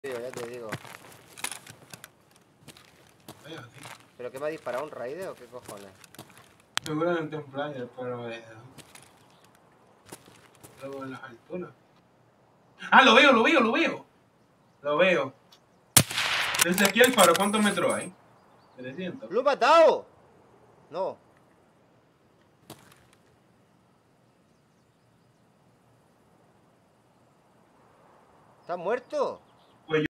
Tío, ya te digo. Vaya, sí. ¿Pero qué me ha disparado? ¿Un raide o qué cojones? Seguramente un flyer, pero luego en las alturas. ¡Ah, lo veo, lo veo, lo veo! Lo veo. Desde aquí al faro, ¿cuántos metros hay? 300. ¡Lo he matado! No. ¿Está muerto?